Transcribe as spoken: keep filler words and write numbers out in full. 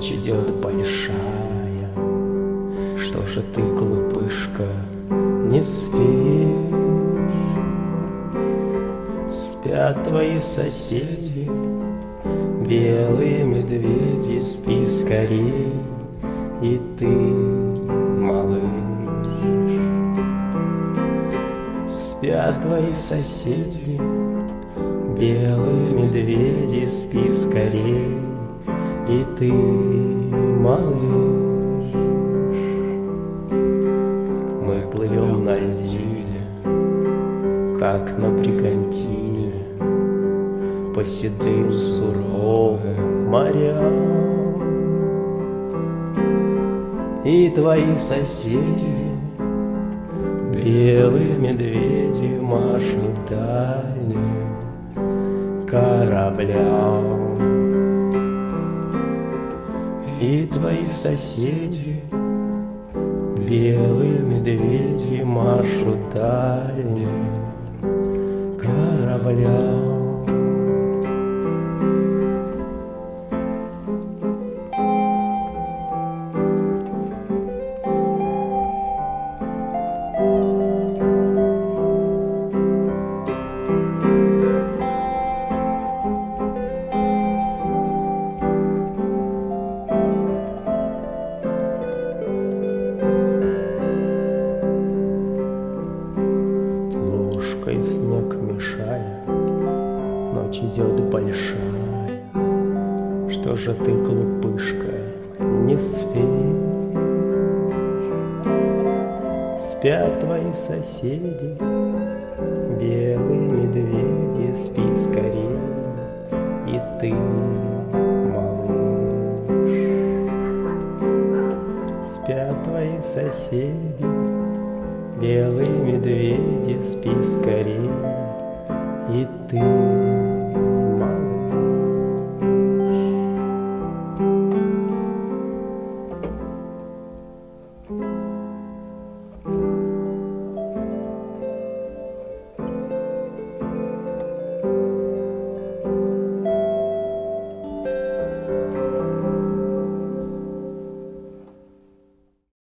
Ночь идет большая, что же ты, глупышка, не спишь? Спят твои соседи, белые медведи, спи скорей, и ты, малыш. Спят твои соседи, белые медведи, спи скорей, и ты, малыш. Мы плывем на льдине, как на бригантине, по седым суровым морям. И твои соседи, белые медведи, машут дальним кораблям. И твои соседи, белые медведи, машут дальним кораблям. Ложкой снег мешая, ночь идет большая, что же ты, глупышка, не спишь? Спят твои соседи, белые медведи, спи скорей, и ты, малыш. Спят твои соседи, белые медведи, спи скорей, и ты.